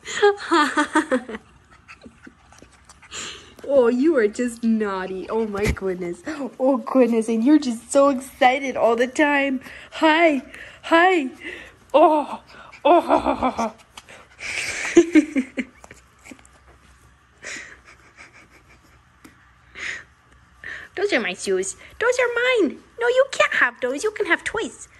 Oh, you are just naughty. Oh my goodness. Oh goodness, and you're just so excited all the time. Hi. Hi. Oh. Oh. Those are my shoes. Those are mine. No, you can't have those. You can have toys.